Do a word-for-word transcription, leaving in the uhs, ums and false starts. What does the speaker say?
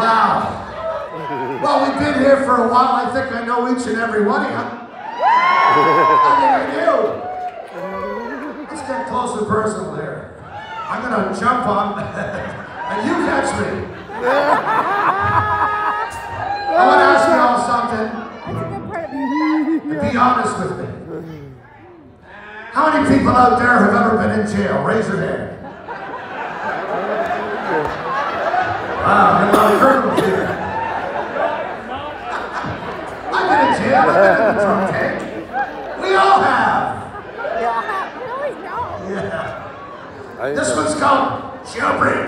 Wow. Well, we've been here for a while. I think I know each and every one of you. I think I do. Let's get close and personal here. I'm gonna jump on, and you catch me. I want to ask you all something. That's a good part of being about it. Be honest with me. How many people out there have ever been in jail? Raise your hand. Wow, there are a lot of criminals here. I've been in jail, I've been in the drunk tank. We all have. We all have. We always know. Yeah. This one's called Jailbreak.